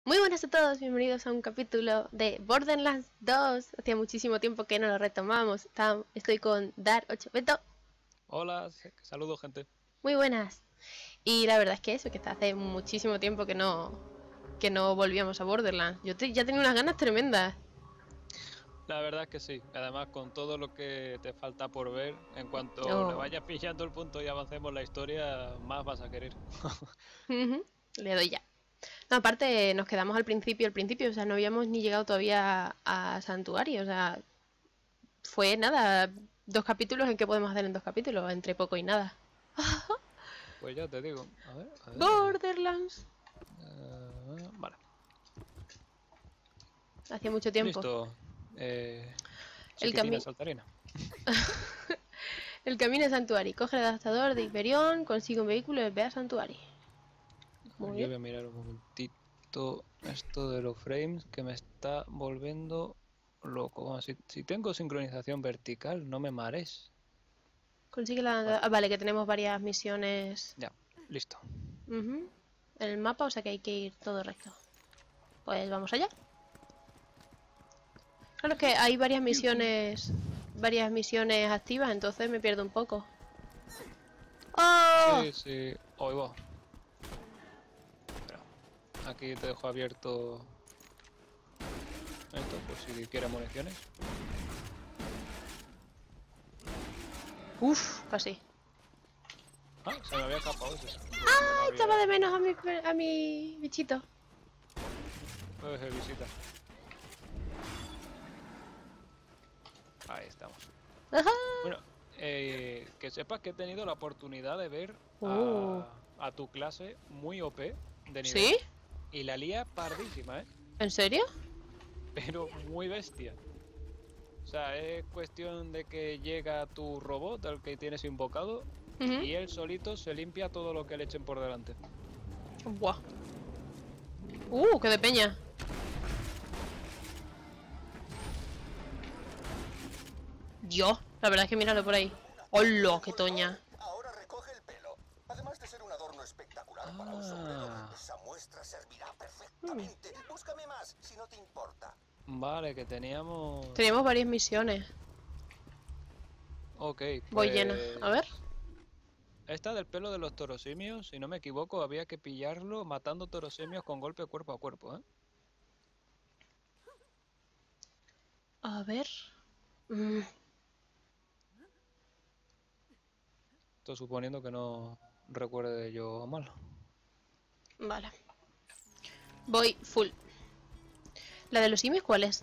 Muy buenas a todos, bienvenidos a un capítulo de Borderlands 2. Hacía muchísimo tiempo que no lo retomamos. Estoy con Dar8 Beto. Hola, saludos gente. Muy buenas. Y la verdad es que hace muchísimo tiempo que no volvíamos a Borderlands. Ya tenía unas ganas tremendas. La verdad es que sí, además con todo lo que te falta por ver, en cuanto le Oh. vayas pillando el punto y avancemos la historia, más vas a querer. Le doy ya. No, aparte nos quedamos al principio, o sea, no habíamos ni llegado todavía a Santuario, o sea, fue nada, 2 capítulos en que podemos hacer en 2 capítulos, entre poco y nada. Pues ya te digo, a ver. Borderlands. Vale, Hacía mucho tiempo. listo. El Chiquitina camino. saltarina. El camino a Santuari. Coge el adaptador de Hyperion, consigue un vehículo y ve a Santuari. Muy Yo bien. voy a mirar un momentito esto de los frames que me está volviendo loco. Bueno, si tengo sincronización vertical, no me marees. Consigue Vale, vale, que tenemos varias misiones ya, listo. en el mapa, o sea que hay que ir todo recto. Pues vamos allá. Claro, es que hay varias misiones activas, entonces me pierdo un poco. ¡Oh! Sí, sí. Hoy va. Espera. Aquí te dejo abierto esto por si quieres municiones. Uf, casi. Ah, se me había escapado ese. ¡Ay! Echaba de menos a mi bichito. Visita. Ahí estamos. ¡Ajá! Bueno, que sepas que he tenido la oportunidad de ver Oh. a tu clase muy OP de nivel. ¿Sí? Y la lía pardísima, ¿eh? ¿En serio? Pero muy bestia. O sea, es cuestión de que llega tu robot, al que tienes invocado, y él solito se limpia todo lo que le echen por delante. Buah. ¡Qué de peña! Dios, la verdad es que míralo por ahí. ¡Hola, qué toña! Ahora recoge el pelo. Además de ser un adorno espectacular para un sombrero, esa muestra servirá perfectamente. Búscame más, si no te importa. Vale, que teníamos... Teníamos varias misiones. Ok, Voy llena. A ver. pues... Esta del pelo de los torosimios, si no me equivoco, había que pillarlo matando torosimios con golpe cuerpo a cuerpo, ¿eh? A ver. Mm, Esto suponiendo que no recuerde yo mal. vale. Voy full. ¿La de los simios cuál es?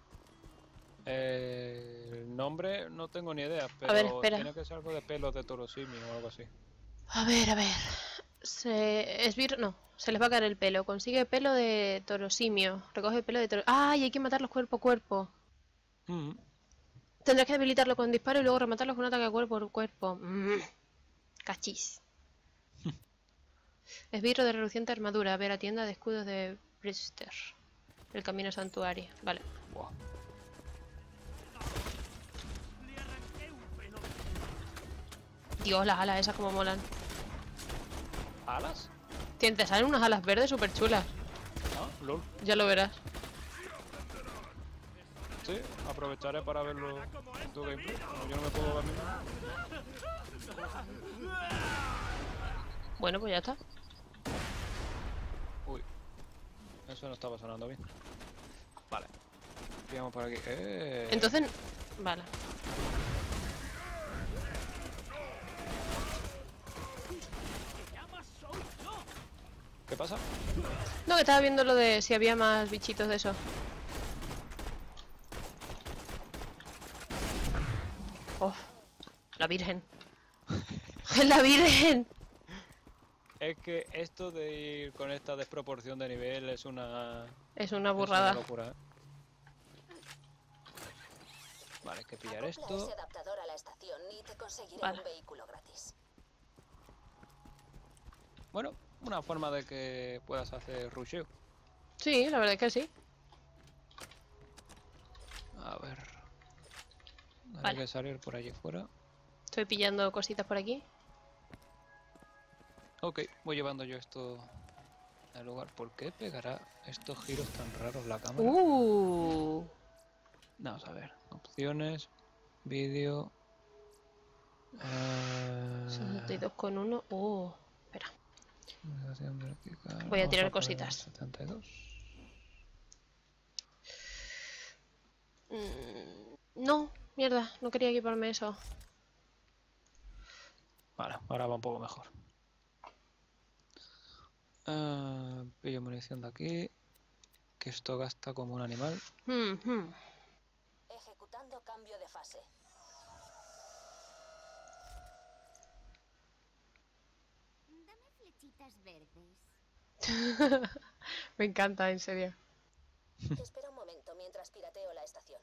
El nombre no tengo ni idea, A ver, pero espera. tiene que ser algo de pelos de torosimio o algo así. A ver, a ver. No, se les va a caer el pelo. Consigue pelo de torosimio. Recoge pelo de toro. ¡Ay! Hay que matarlos cuerpo a cuerpo. Mm. Tendrás que debilitarlo con disparo y luego rematarlo con un ataque cuerpo a cuerpo. Cachis. Esbirro de reluciente armadura. Ver a tienda de escudos de Brister. El camino a santuario. Vale. Buah. Dios, las alas esas como molan. ¿Alas? Te salen unas alas verdes súper chulas. Ah, lol. Ya lo verás. Sí, aprovecharé para verlo en tu gameplay. Como yo no me puedo ver a mí. Bueno, pues ya está. Uy, eso no estaba sonando bien. Vale. Pillamos por aquí. Entonces... Vale. ¿Qué pasa? No, que estaba viendo lo de si había más bichitos de eso. Oh, la virgen. ¡La virgen! Es que esto de ir con esta desproporción de nivel es una... Es una Es burrada. una locura, ¿eh? Vale, hay que pillar Acopla esto. ese adaptador a la estación y te conseguiré Vale. un vehículo gratis. Bueno, una forma de que puedas hacer rusheo. Sí, la verdad es que sí. A ver. Hay Vale. que salir por allí fuera. Estoy pillando cositas por aquí. Ok, voy llevando yo esto el lugar. ¿Por qué pegará estos giros tan raros la cámara? Vamos a ver. Opciones. Vídeo. 62,1. Espera. Vertical. Voy a Vamos tirar poner cositas. 72. No, mierda, no quería equiparme eso. Vale, ahora va un poco mejor. Pillo munición de aquí. Que esto gasta como un animal. Ejecutando cambio de fase. Dame flechitas verdes. Me encanta, en serio. Espera un momento mientras pirateo la estación.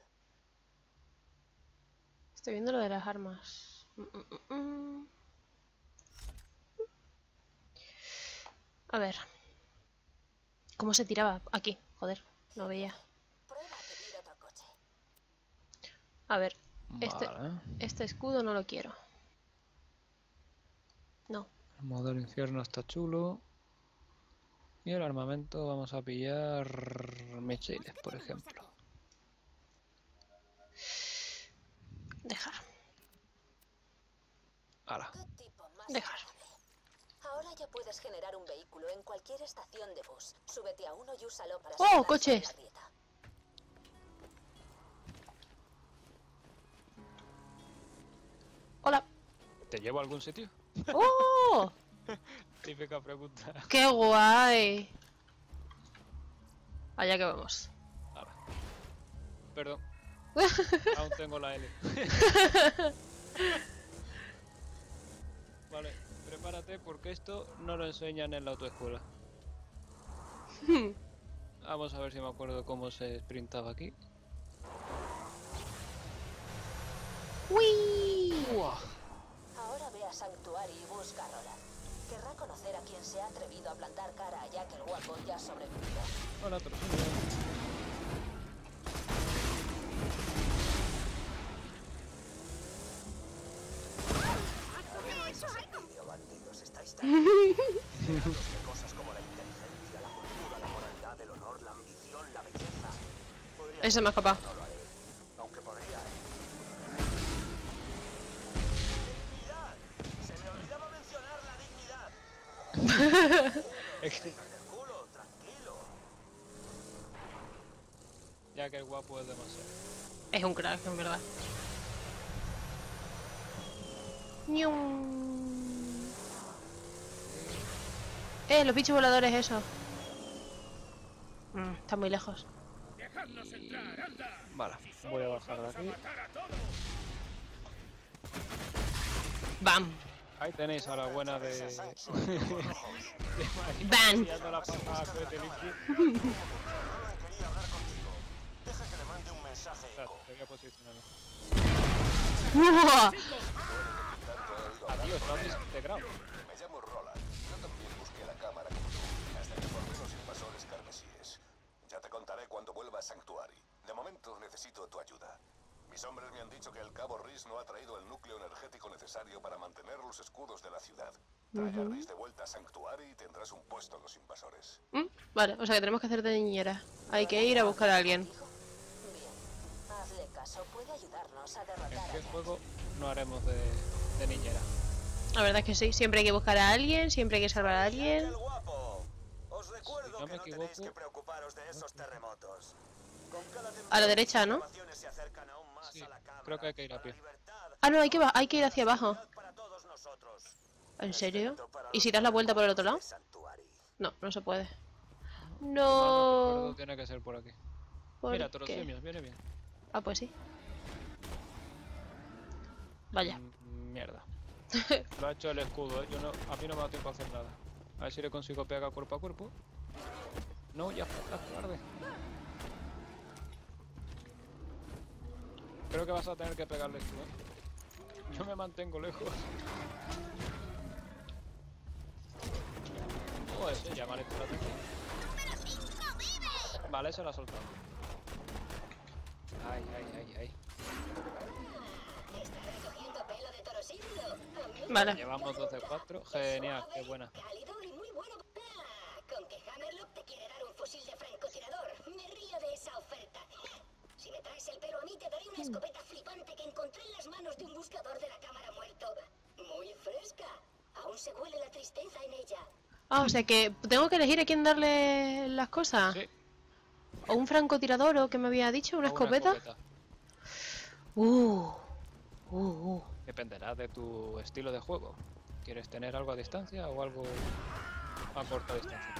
Estoy viendo lo de las armas. A ver. ¿Cómo se tiraba? Aquí, joder, no veía. Prueba a pedir otro coche. A ver, Vale. este escudo no lo quiero. No. El modelo infierno está chulo. Y el armamento vamos a pillar misiles, por ejemplo. Dejar. Hala. ¿Qué tipo más Dejar. agradable? Ahora ya puedes generar un vehículo en cualquier estación de bus. Súbete a uno y úsalo para saltar coches! sobre la grieta. ¡Hola! ¿Te llevo a algún sitio? ¡Oh! Típica pregunta. ¡Qué guay! Allá que vamos. Hala. Perdón. Aún tengo la L. Vale, prepárate porque esto no lo enseñan en la autoescuela. Vamos a ver si me acuerdo cómo se sprintaba aquí. ¡Uy! Ahora ve a Sanctuary y busca a Roland. Querrá conocer a quien se ha atrevido a plantar cara a Jack el Guapo y ha sobrevivido. Hola, Trocinio. Bandidos, estáis tan de cosas como la inteligencia, la cultura, la moralidad, el honor, la ambición, la belleza. Ese me ha escapado. No lo haré, aunque podría. ¡Dignidad! Se me olvidaba mencionar la dignidad. El culo, tranquilo. Ya que el guapo es demasiado. Es un crack, en verdad. ¡Nium! Los bichos voladores, eso. Está muy lejos. Vale, voy a bajar de aquí. ¡Bam! Ahí tenéis a la buena de... ¡Bam! Pillando la pasada que te limpio. Roland quería hablar contigo. Deja que le mande un mensaje Espera, eco. te voy a posicionar. ¡Uah! Adiós, lo has desintegrado. Me llamo Roland. Yo también busqué la cámara como tú, hasta que formé los invasores carmesíes. Ya te contaré cuando vuelva a Sanctuary. De momento necesito tu ayuda. Mis hombres me han dicho que el cabo Rhys no ha traído el núcleo energético necesario para mantener los escudos de la ciudad. Trae a Rhys de vuelta a Sanctuary y tendrás un puesto en los invasores. Vale, o sea que tenemos que hacer de niñera. Hay que ir a buscar a alguien. Bien. Hazle caso, puede ayudarnos a ¿En derrotar a qué Jack. juego no haremos de niñera? La verdad es que sí. Siempre hay que buscar a alguien, siempre hay que salvar a alguien. ¡El guapo! Os recuerdo Si no que me no tenéis equivoco- que preocuparos de esos terremotos. Con cada A la derecha, ¿no? temblor, se acercan aún más Sí, a la cámara. creo que hay que ir a Para pie. la libertad, Ah, no, hay que ir hacia abajo. para todos nosotros. ¿En serio? Excepto para ¿Y si los das la vuelta por el otro lado? de Sanctuary. No, no se puede. Si mal no recuerdo, No. tiene que ser por aquí. ¿Por Mira, qué? Torosimios, viene bien. Ah, pues sí. Vaya. Mierda. Lo ha hecho el escudo, ¿eh? A mí no me da tiempo a hacer nada. A ver si le consigo pegar cuerpo a cuerpo. No, ya está tarde. Creo que vas a tener que pegarle tú, ¿eh? Yo me mantengo lejos. Oh, ese ya, vale, espérate. Vale, se lo ha soltado. Ay, ay, ay, ay. Recogiendo pelo de torosito. Vale. Llevamos 12-4. Genial, qué buena. Cálido y muy bueno. Con que Hammer una escopeta flipante que encontré en las manos de un buscador de la cámara muerto. Muy fresca. Aún se huele la tristeza en ella. Ah, o sea que tengo que elegir a quién darle las cosas. Sí. O un francotirador, o que me había dicho, una O escopeta. Uh. Dependerá de tu estilo de juego. ¿Quieres tener algo a distancia o algo a corta distancia?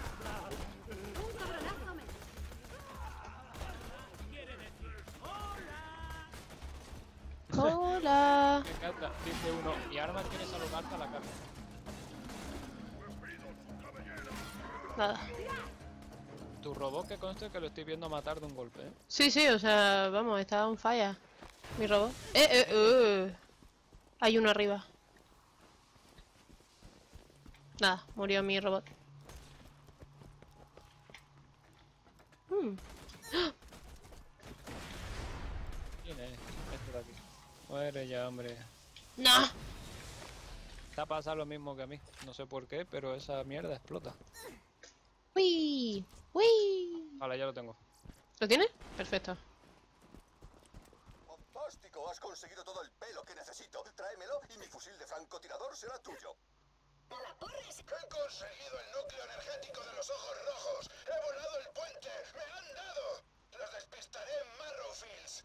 Hola. Me encanta, dice uno, y ahora quiere saludarte a la cara. Nada. Tu robot que conste que lo estoy viendo matar de un golpe, ¿eh? Sí, o sea, vamos, está on fire. Mi robot. Hay uno arriba. Nada, murió mi robot. ¿Quién es? Este de aquí. Muere ya, hombre. No. Te ha pasado lo mismo que a mí. No sé por qué, pero esa mierda explota. Uy. Vale, ya lo tengo. ¿Lo tienes? Perfecto. Fantástico, has conseguido todo el pelo que necesito. Tráemelo y mi fusil de francotirador será tuyo. He conseguido el núcleo energético de los ojos rojos. He volado el puente. Me han dado. Los despistaré en Marrowfields.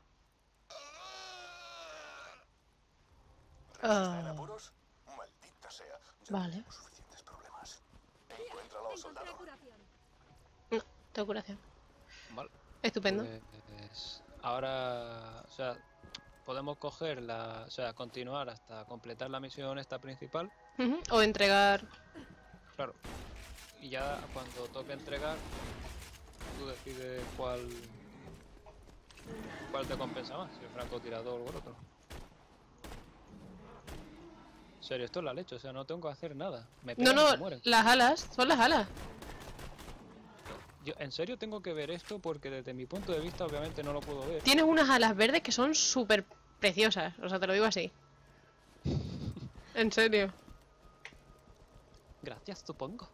¿Está en apuros? Maldita sea. Ya Vale. tenemos suficientes problemas. Encuéntralo, soldado. No, tengo curación. Vale. Estupendo. Pues ahora, o sea, podemos coger o sea, continuar hasta completar la misión esta principal. O entregar. Claro. Y ya cuando toque entregar, tú decides cuál te compensa más, si el francotirador o el otro. En serio, esto es la leche, o sea, no tengo que hacer nada. Me pegan y se mueren. Las alas, son las alas. Yo en serio tengo que ver esto porque desde mi punto de vista obviamente no lo puedo ver. Tienes unas alas verdes que son súper preciosas, o sea, te lo digo así. En serio. Gracias, supongo.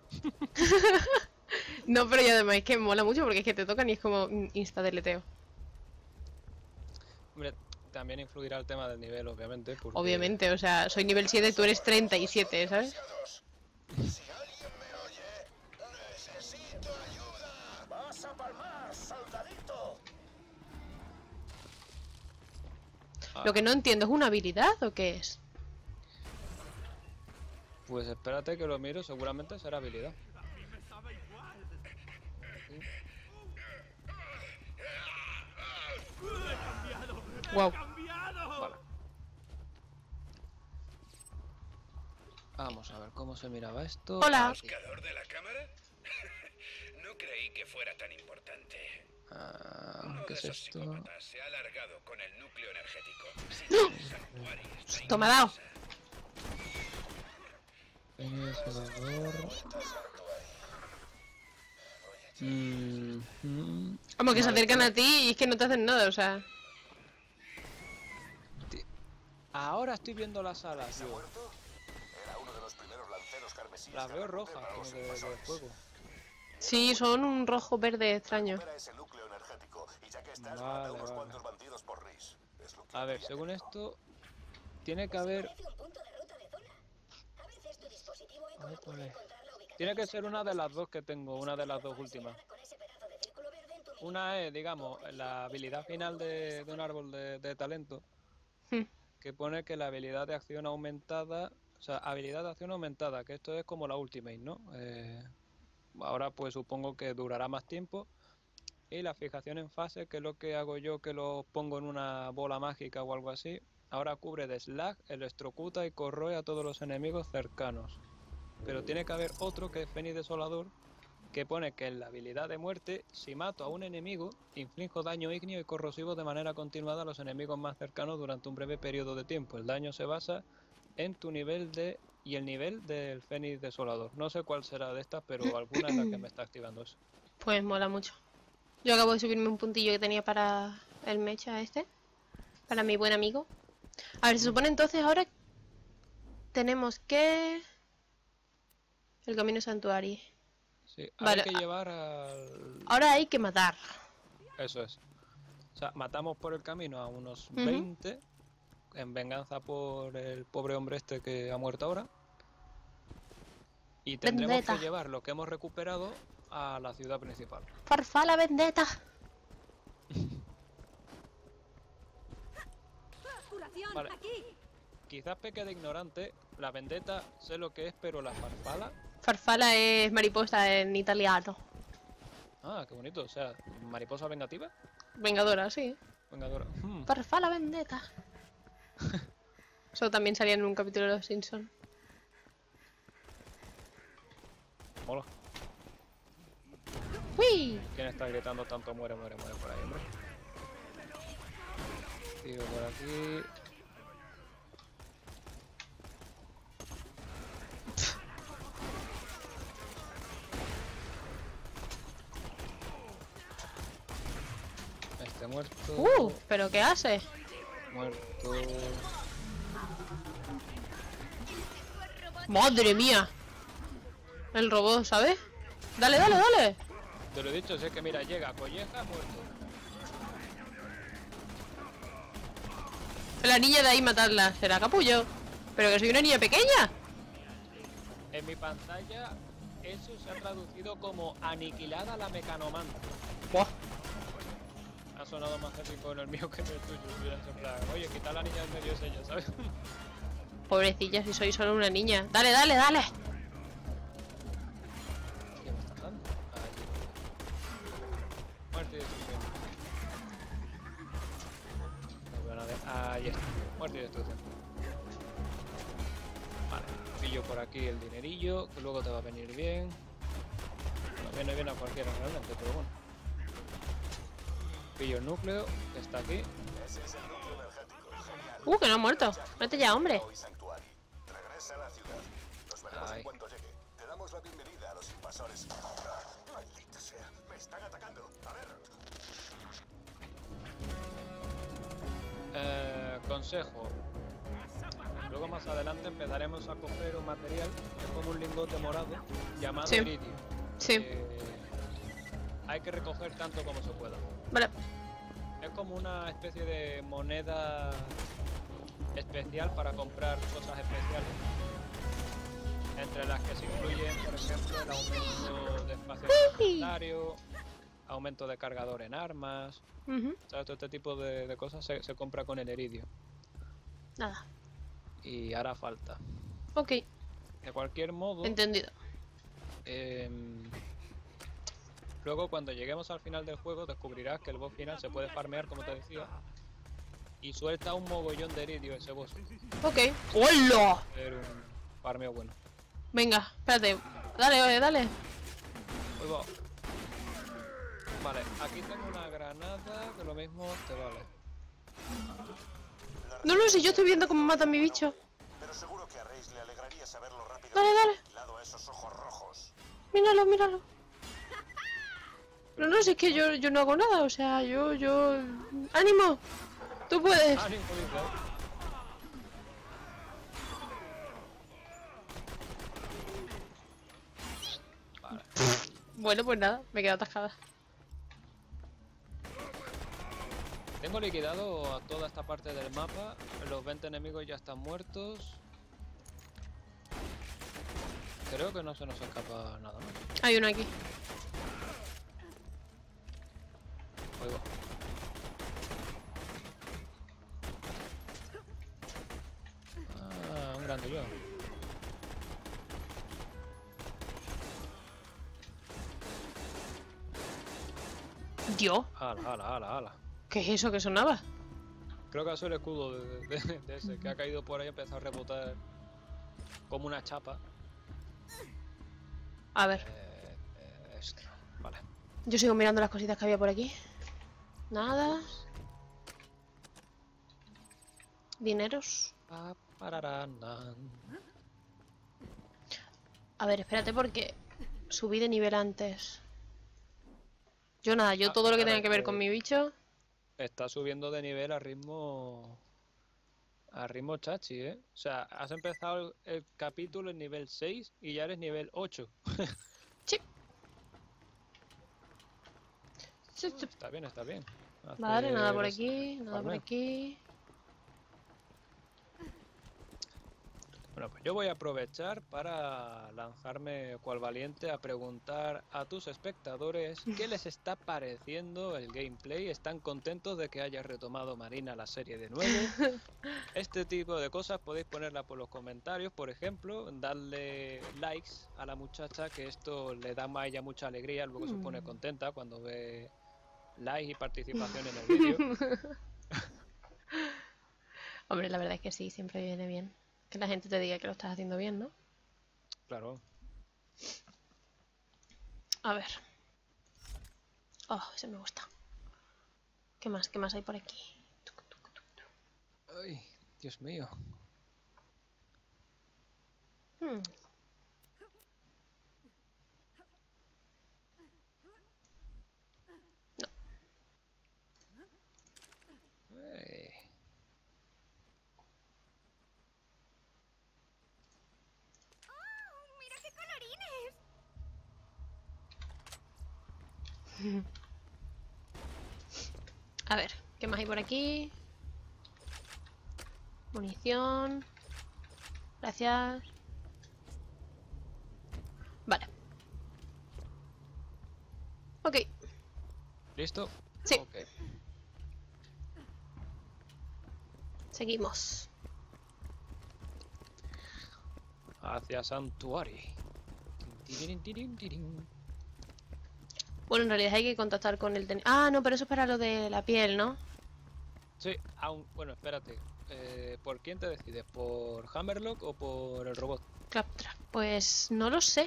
No, pero y además es que mola mucho porque es que te tocan y es como insta deleteo. Hombre, también influirá el tema del nivel, obviamente. Porque... Obviamente, o sea, soy nivel 7, tú eres 37, ¿sabes? Si alguien me oye, necesito ayuda. ¡Vas a palmar, soldadito! Lo que no entiendo, ¿es una habilidad o qué es? Pues espérate que lo miro, seguramente será habilidad. Wow. Vale. Vamos a ver cómo se miraba esto. Hola. ¿Buscador de la cámara? No creí que fuera tan importante. Uno ¿Qué de es esos esto? psicópatas se ha alargado con el núcleo energético. Sanctuary está Tomado. Como que se acercan a ti y es que no te hacen nada, o sea. Ahora estoy viendo las alas, tío. ¿Muerto? Era uno de los primeros lanceros carmesíes. Las que veo recluté rojas, para como los de invasores. fuego. Sí, son un rojo verde extraño. Recupera ese núcleo energético y ya que estás, Vale, mata unos vale. cuantos bandidos por RIS. Es lo que A ver, quería según que no. esto, tiene que haber... Parece un punto de ruta de zona. A veces tu dispositivo eco Ahí no puede pone. encontrar la ubicación Tiene que ser exacta una de de las tus dos que tengo, una de las dos últimas. con ese pedazo de círculo verde en tu mini. Una es, digamos, la habilidad final de un árbol de talento, Hmm. que pone que la habilidad de acción aumentada, o sea, habilidad de acción aumentada, que esto es como la Ultimate, ¿no? Ahora pues supongo que durará más tiempo. Y la fijación en fase, que es lo que hago yo, que lo pongo en una bola mágica o algo así. Ahora cubre de slag, electrocuta y corroe a todos los enemigos cercanos. Pero tiene que haber otro que es Fénix Desolador, que pone que en la habilidad de muerte, si mato a un enemigo, inflijo daño ígneo y corrosivo de manera continuada a los enemigos más cercanos durante un breve periodo de tiempo. El daño se basa en tu nivel y el nivel del Fénix Desolador. No sé cuál será de estas, pero alguna es la que me está activando eso. Pues mola mucho. Yo acabo de subirme un puntillo que tenía para el mecha este. Para mi buen amigo. A ver, se supone entonces ahora tenemos que... El camino santuario. Sí, Vale, hay que llevar al... Ahora hay que matar. Eso es. O sea, matamos por el camino a unos Ujú. 20 en venganza por el pobre hombre este que ha muerto ahora. Y tendremos Vendetta. que llevar lo que hemos recuperado a la ciudad principal. Farfala vendetta. ¡Curación! Vale. ¡Aquí! Quizás peque de ignorante, la vendetta sé lo que es, pero la farfala... Farfala es mariposa en italiano. Ah, qué bonito, o sea, mariposa vengativa. Vengadora, sí. Vengadora. Farfala vendetta. Eso también salía en un capítulo de Los Simpsons. Mola. ¡Uy! ¿Quién está gritando tanto muere, muere, muere por ahí, hombre? Tiro por aquí. Este muerto. ¿Pero qué hace? Muerto. ¡Madre mía! El robot, ¿sabes? Dale, dale, dale. Te lo he dicho, si es que mira, llega, colleja, muerto. La niña de ahí matarla. ¿Será capullo? Pero que soy una niña pequeña. En mi pantalla eso se ha traducido como aniquilada la mecanomanta. Buah. Ha sonado más épico en el mío que en el tuyo. Hubiera sido en plan, oye, quita la niña en medio es ella, ¿sabes? Pobrecilla, si soy solo una niña. Dale, dale, dale. ¿Qué me estás dando? Muerte y destrucción. No veo nada. Ahí está. Muerte y destrucción. Vale. Pillo por aquí el dinerillo, que luego te va a venir bien. No viene bien a cualquiera realmente, pero bueno. Pillo el núcleo, que está aquí. Ese es el núcleo energético. Genial. Que no ha muerto. Vete ya, hombre. Hoy Sanctuary. Regresa a la ciudad. Nos veremos Ay. en cuanto llegue. Te damos la bienvenida a los invasores. Ah, maldita sea. Me están atacando. A ver. Consejo. Luego más adelante empezaremos a coger un material que es como un lingote morado llamado Sí. iridio. Sí. Hay que recoger tanto como se pueda. Vale. Es como una especie de moneda especial para comprar cosas especiales. Entre las que se incluyen, por ejemplo, el aumento de espacio inventario, aumento de cargador en armas. Ujú. ¿Sabes? Todo este tipo de cosas se compra con el iridio. Nada. Y hará falta. Ok. De cualquier modo, Entendido. luego cuando lleguemos al final del juego descubrirás que el boss final se puede farmear, como te decía. Y suelta un mogollón de iridio ese boss. Ok. ¡Hola! Hacer un farmeo bueno. Venga, espérate. Dale, oye, dale. Uy, va. Vale, aquí tengo una granada que lo mismo te vale. No, no, si yo estoy viendo cómo mata a mi bicho. Pero seguro que a Reis le alegraría saber lo rápido Dale, que dale. has aniquilado a esos ojos rojos. Míralo, míralo. No, no, si es que yo no hago nada, o sea, yo... ¡Ánimo! ¡Tú puedes! ¡Ánimo, dice! Vale. Bueno, pues nada, me quedo atascada. Tengo liquidado a toda esta parte del mapa. Los 20 enemigos ya están muertos. Creo que no se nos escapa nada más. Hay uno aquí. Ahí va. Ah, un grandullón. Dios, Ala, ala, ala, ala. ¿qué es eso que sonaba? Creo que ha sido el escudo de ese que ha caído por ahí y ha empezado a rebotar como una chapa. A ver, Esto. Vale. yo sigo mirando las cositas que había por aquí. Nada. Dineros. Pa, pararanan. A ver, espérate porque subí de nivel antes. Yo nada, yo todo lo que claro, tenga que ver con mi bicho. Está subiendo de nivel a ritmo. A ritmo chachi, ¿eh? O sea, has empezado el capítulo en nivel 6 y ya eres nivel 8. Está bien, está bien. Vale, nada por Haces aquí, nada por farmeo. aquí. Bueno, pues yo voy a aprovechar para lanzarme cual valiente a preguntar a tus espectadores qué les está pareciendo el gameplay. ¿Están contentos de que haya retomado Marina la serie de nuevo? Este tipo de cosas podéis ponerla por los comentarios, por ejemplo, darle likes a la muchacha, que esto le da a ella mucha alegría, luego se pone contenta cuando ve likes y participación en el vídeo. Hombre, la verdad es que sí, siempre viene bien. Que la gente te diga que lo estás haciendo bien, ¿no? Claro. A ver. Oh, ese me gusta. ¿Qué más? ¿Qué más hay por aquí? Ay, Dios mío. Hmm. Ay. ¡Oh, mira qué colorines! A ver, ¿qué más hay por aquí? Munición. Gracias. Vale. Ok, ¿Listo? Sí. Ok. seguimos. Hacia Santuari. Tin, tirin, tirin. Bueno, en realidad hay que contactar con el teniente. Ah, no, pero eso es para lo de la piel, ¿no? Sí, aún, bueno, espérate. ¿Por quién te decides? ¿Por Hammerlock o por el robot? Claptrap. Pues no lo sé.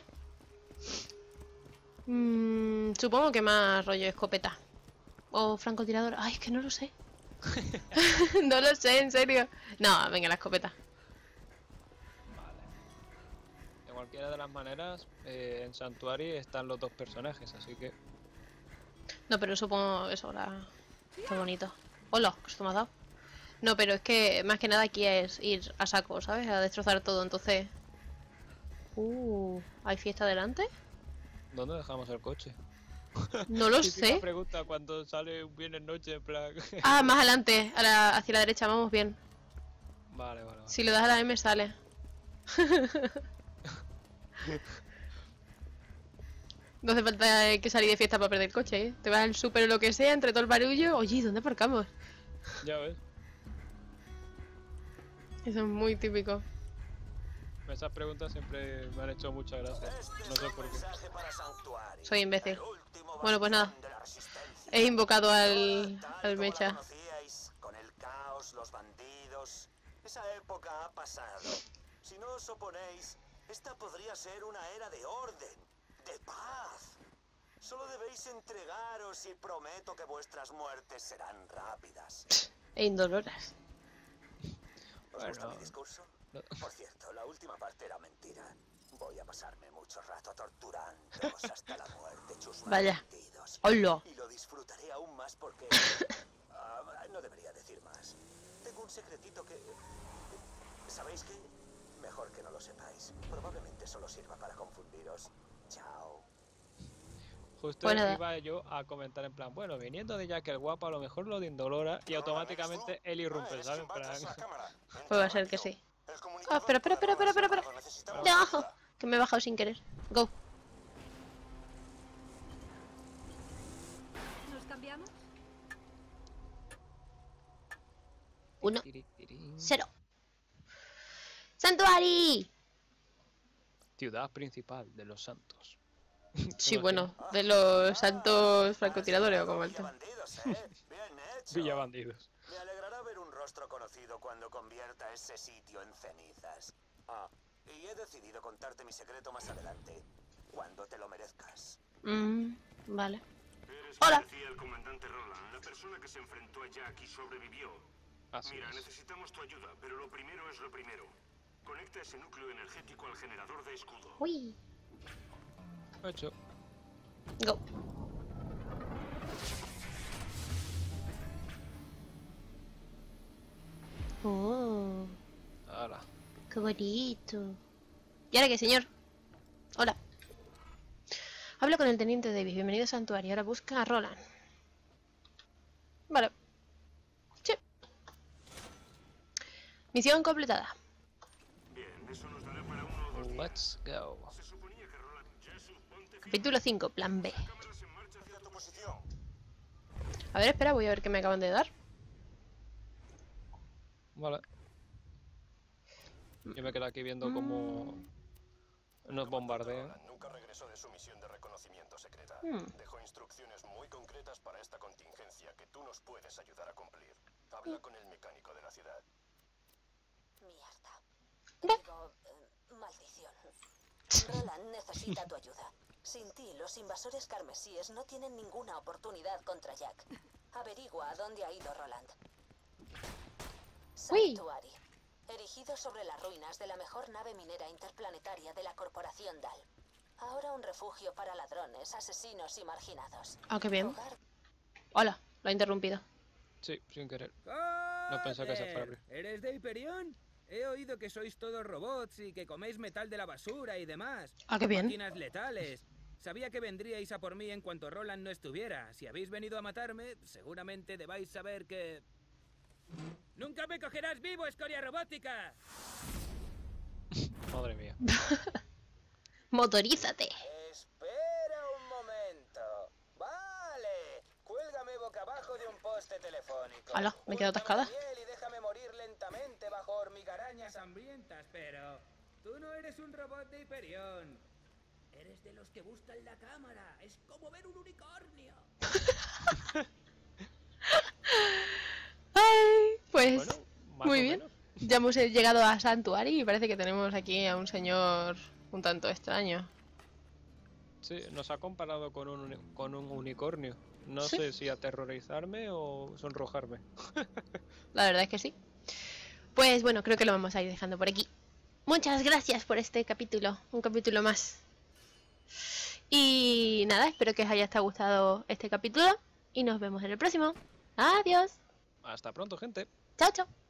Supongo que más rollo escopeta. O francotirador. Ay, es que no lo sé. No lo sé, en serio. No, venga, la escopeta. Vale. De cualquiera de las maneras, en Santuari están los dos personajes, así que... No, pero supongo eso, la... Qué bonito. Hola, ¿qué esto me ha dado? No, pero es que más que nada aquí es ir a saco, ¿sabes? A destrozar todo, entonces... ¿Hay fiesta adelante? ¿Dónde dejamos el coche? No lo Típica sé. pregunta cuando sale un viernes noche, en plan... Ah, más adelante, hacia la derecha, vamos bien. Vale, vale, vale. Si lo das a la M sale. No hace falta que salir de fiesta para perder el coche, ¿eh? Te vas al súper o lo que sea, entre todo el barullo. Oye, ¿dónde aparcamos? Ya ves. Eso es muy típico. Esas preguntas siempre me han hecho mucha gracia. No sé por qué. Mensaje para Sanctuary. Soy imbécil. El último Bueno, pues nada. bastión de la resistencia. He invocado Tal al como la mecha. conocíais, con el caos, los bandidos. Esa época ha pasado. Si no os oponéis, esta podría ser una era de orden, de paz. Solo debéis entregaros y prometo que vuestras muertes serán rápidas. E indoloras. ¿Os gusta Bueno. mi discurso? No. Por cierto, la última parte era mentira. Voy a pasarme mucho rato torturándoos hasta la muerte, chus Vaya. bandidos. ¡Hola! Y lo disfrutaré aún más porque... no debería decir más. Tengo un secretito que... ¿Sabéis qué? Mejor que no lo sepáis. Probablemente solo sirva para confundiros. Chao. Justo Pues nada. iba yo a comentar en plan, bueno, viniendo de Jack el guapo, a lo mejor lo de Indolora, y automáticamente él irrumpe, ¿sabes? En plan... Pues va a ser que sí. Ah, espera. No, que me he bajado sin querer. Go. ¿Nos cambiamos? 1, Tiri, tirín. 0. ¡Santuari! Ciudad principal de los santos. Sí, bueno, de los santos francotiradores o como el tema. Bandidos, ¿eh? Bien hecho. Villa Bandidos. Me alegrará ver un rostro conocido cuando convierta ese sitio en cenizas. Ah, y he decidido contarte mi secreto más adelante, cuando te lo merezcas. Vale. Eres, Hola. como decía el comandante Roland, la persona que se enfrentó a Jack y sobrevivió. Así Mira, es. necesitamos tu ayuda, pero lo primero es lo primero. Conecta ese núcleo energético al generador de escudo. Uy. 8. Go. Oh, Hala. qué bonito. ¿Y ahora qué, señor? Hola. Hablo con el teniente Davis. Bienvenido a Santuario. Ahora busca a Roland. Misión completada. Bien, eso nos dará para 1 o 2 días. Let's go. Se suponía que Roland Jessup, ponte Capítulo 5, plan B. cámaras en marcha hacia Tu posición. A ver, espera, voy a ver qué me acaban de dar. Vale. Yo me quedo aquí viendo cómo nos bombardean. Roland nunca regresó de su misión de reconocimiento secreta. Hmm. Dejó instrucciones muy concretas para esta contingencia que tú nos puedes ayudar a cumplir. Habla con el mecánico de la ciudad. Mierda. ¿Qué? Digo, maldición. Roland necesita tu ayuda. Sin ti, los invasores carmesíes no tienen ninguna oportunidad contra Jack. Averigua a dónde ha ido Roland. Uy. Sanctuary. Erigido sobre las ruinas de la mejor nave minera interplanetaria de la Corporación DAL. Ahora un refugio para ladrones, asesinos y marginados. Ah, qué bien. Hogar Hola, lo he interrumpido. Sí, sin querer. No pensaba que se fuera a abrir. ¿Eres de Hyperion? He oído que sois todos robots y que coméis metal de la basura y demás. Ah, qué bien. Máquinas letales. Sabía que vendríais a por mí en cuanto Roland no estuviera. Si habéis venido a matarme, seguramente debáis saber que... ¡Nunca me cogerás vivo, escoria robótica! Madre mía. Motorízate. Espera un momento. Vale. Cuélgame boca abajo de un poste telefónico. Hala, me quedo Úntame atascada. miel y déjame morir lentamente bajo hormigarañas hambrientas, pero... Tú no eres un robot de Hyperion. Eres de los que buscan la cámara. Es como ver un unicornio. Ay, pues Bueno, más muy o bien. menos. Ya hemos llegado a Sanctuary y parece que tenemos aquí a un señor un tanto extraño. Sí, nos ha comparado con un unicornio. No Sí. sé si aterrorizarme o sonrojarme. La verdad es que sí. Pues bueno, creo que lo vamos a ir dejando por aquí. Muchas gracias por este capítulo, un capítulo más. Y nada, espero que os haya gustado este capítulo y nos vemos en el próximo. Adiós. Hasta pronto, gente. Chao, chao.